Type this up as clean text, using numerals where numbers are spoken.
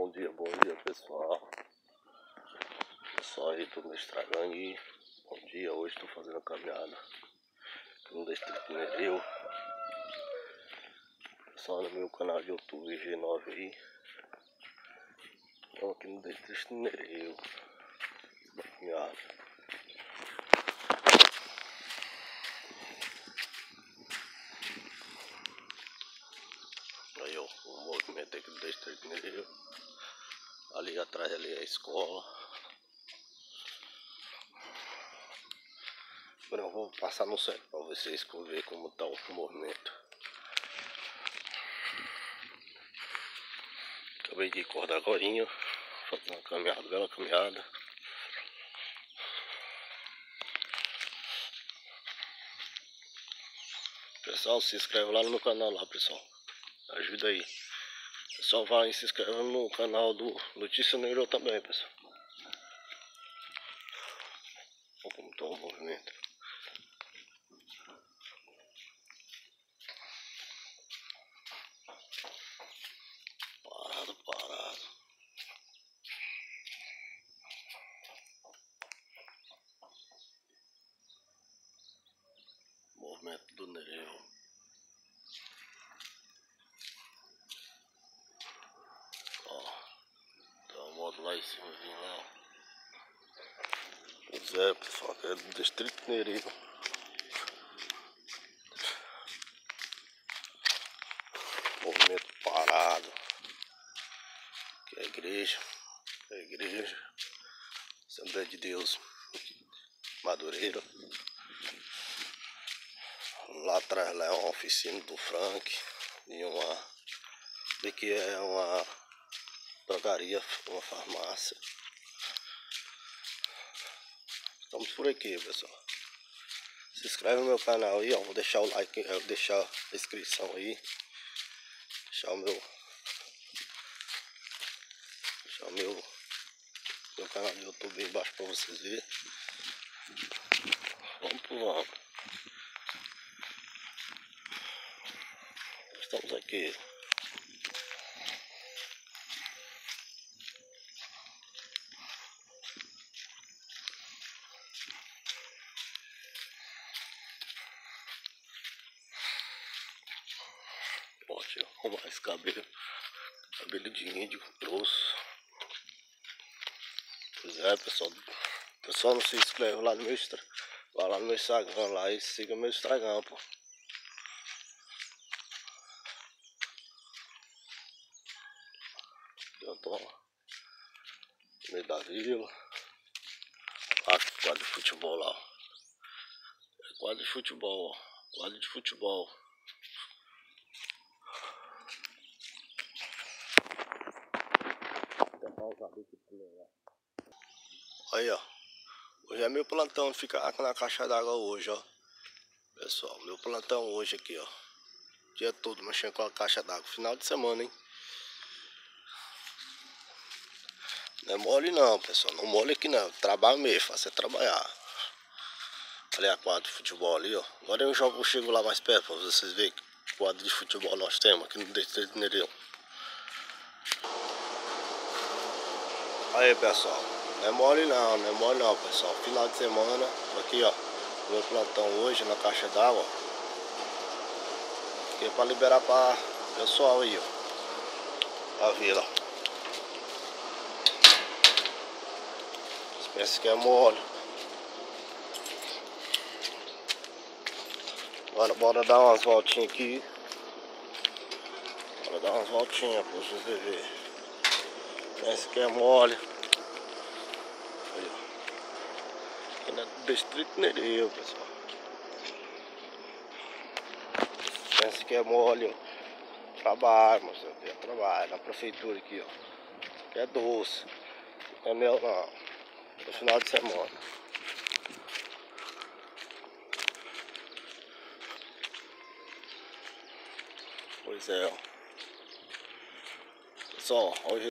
Bom dia pessoal. Pessoal aí, tudo me estragando aí. Bom dia, hoje estou fazendo a caminhada aqui no Distrito Nereu. Pessoal no meu canal de YouTube G9 aí. Estou aqui no Distrito Nereu. Caminhada. Aí ó, o movimento aqui do Distrito Nereu. Ali atrás ali é a escola. Agora eu vou passar no centro para vocês ver como está o movimento. Acabei de acordar agorinha, fazendo uma caminhada, bela caminhada. Pessoal, se inscreve lá no meu canal lá, pessoal. Ajuda aí. Pessoal, vai e se inscreve no canal do Notícia Nereu também, pessoal. Olha como está o movimento. Parado. Movimento do Nereu. Ó, tem uma moto lá em cima, vim lá, ó. Pois é, pessoal, aqui é do Distrito Nereu. Movimento parado. Aqui é a igreja. Assembleia de Deus Madureira. Lá atrás lá é uma oficina do Frank. E aqui é uma drogaria, uma farmácia. Estamos por aqui, pessoal. Se inscreve no meu canal aí, ó. Vou deixar o like, vou deixar a inscrição aí. Deixar o meu canal do YouTube aí embaixo para vocês verem. Vamos. Estamos aqui. Pode arrumar esse cabelo de índio grosso. Pois é, pessoal. O pessoal não se inscreve lá no meu Instagram. Vai lá no meu Instagram lá e siga meu Instagram, pô. Eu tô no meio da vila. Quadro de futebol lá, ó. É quadro de futebol, ó. Quadro de futebol. Aí, ó. Hoje é meu plantão de ficar na caixa d'água hoje, ó. Pessoal, meu plantão hoje aqui, ó. Dia todo mexendo com a caixa d'água. Final de semana, hein? Não é mole não, pessoal. Não mole aqui não. Trabalho mesmo, faço é trabalhar. Ali é a quadra de futebol ali, ó. Agora eu chego lá mais perto pra vocês verem que quadro de futebol nós temos aqui no Distrito Nereu. Aí, pessoal. Não é mole não, pessoal. Final de semana, aqui, ó. Meu plantão hoje na caixa d'água. Aqui é pra liberar pra pessoal aí, ó. A vila. Pensa que é mole. Agora bora dar umas voltinhas aqui. Bora dar umas voltinhas pra vocês verem. Pensa que é mole. Aí, ó. Aqui no Distrito Nereu, pessoal. Pensa que é mole, ó. Trabalho, mas é trabalho na prefeitura aqui, ó. Isso aqui é doce. Não é mel não. No final de semana. Pois é, ó. Pessoal, hoje